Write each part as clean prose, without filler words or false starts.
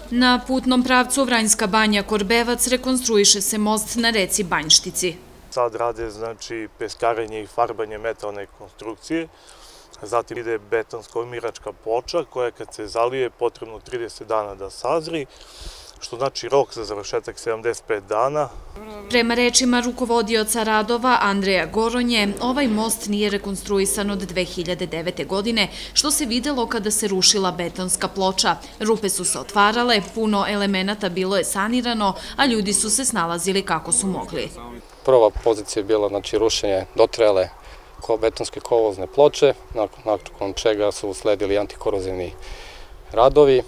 Na putnom pravcu Vranjska Banja-Korbevac rekonstruiše se most na reci Banjštici. Sad rade peskarenje i farbanje metalne konstrukcije, zatim ide betonsko-armiračka ploča koja kad se zalije potrebno 30 dana da sazri, što znači rok za završetak 75 dana. Prema rečima rukovodioca radova Andreja Goronje, ovaj most nije rekonstruisan od 2009. godine, što se videlo kada se rušila betonska ploča. Rupe su se otvarale, puno elemenata bilo je sanirano, a ljudi su se snalazili kako su mogli. Prva pozicija je bila rušenje dotrajale betonske kovozne ploče, nakon čega su usledili antikorozivni radovi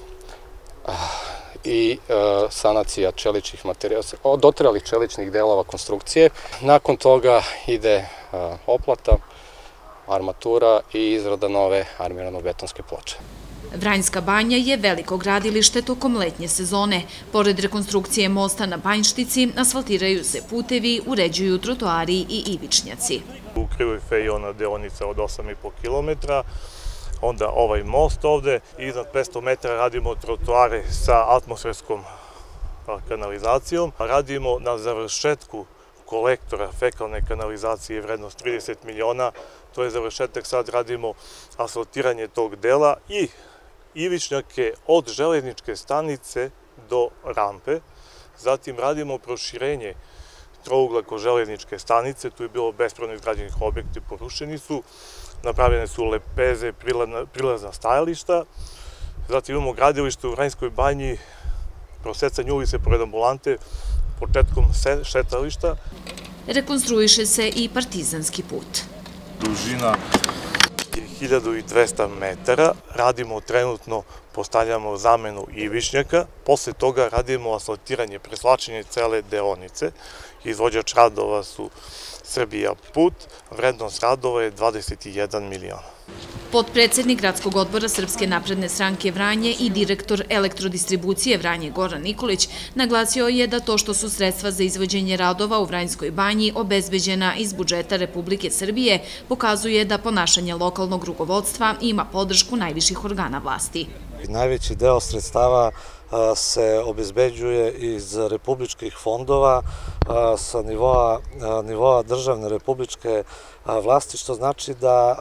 i sanacija čeličnih materijala, dotrajalih čeličnih delova konstrukcije. Nakon toga ide oplata, armatura i izrada nove armirano-betonske ploče. Vranjska Banja je veliko gradilište tokom letnje sezone. Pored rekonstrukcije mosta na Banjštici, asfaltiraju se putevi, uređuju trotoari i ivičnjaci. U Krivoj Feji ona deonica od 8,5 km, onda ovaj most ovde, iznad 500 metara radimo trotoare sa atmosferskom kanalizacijom. Radimo na završetku kolektora fekalne kanalizacije vrednost 30 miliona, to je završetak, sad radimo asfaltiranje tog dela i ivičnjake od železničke stanice do rampe. Zatim radimo proširenje trougla kod železničke stanice, tu je bilo bespravno izgrađenih objekti, porušeni su, napravljene su lepeze, prilazna stajališta. Zatim imamo gradilište u Vranjskoj Banji, prosecanje ulice pored ambulante, početkom šetališta. Rekonstruiše se i Partizanski put. Dužina je 1200 metara, radimo trenutno, postavljamo zamenu ivičnjaka, posle toga radimo asfaltiranje, preslačenje cele deonice. Izvođač radova su Srbija put, vrednost radova je 21 miliona. Potpredsednik Gradskog odbora Srpske napredne stranke Vranje i direktor elektrodistribucije Vranje Goran Nikolić naglasio je da to što su sredstva za izvođenje radova u Vranjskoj Banji obezbeđena iz budžeta Republike Srbije pokazuje da ponašanje lokalnog rukovodstva ima podršku najviših organa vlasti. Najveći deo sredstava se obezbeđuje iz republičkih fondova sa nivoa državne republičke vlasti, što znači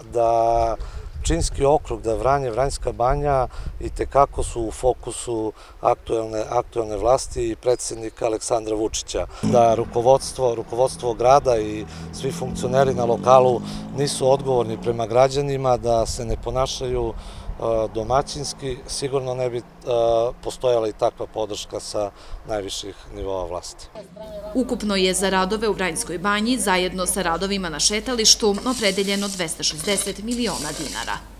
da Pčinjski okrug, da Vranje, Vranjska Banja i tekako su u fokusu aktuelne vlasti i predsednika Aleksandra Vučića. Da rukovodstvo grada i svi funkcioneri na lokalu nisu odgovorni prema građanima, da se ne ponašaju domaćinski, sigurno ne bi postojala i takva podrška sa najviših nivoa vlasti. Ukupno je za radove u Vranjskoj Banji zajedno sa radovima na šetalištu opredeljeno 260 miliona dinara.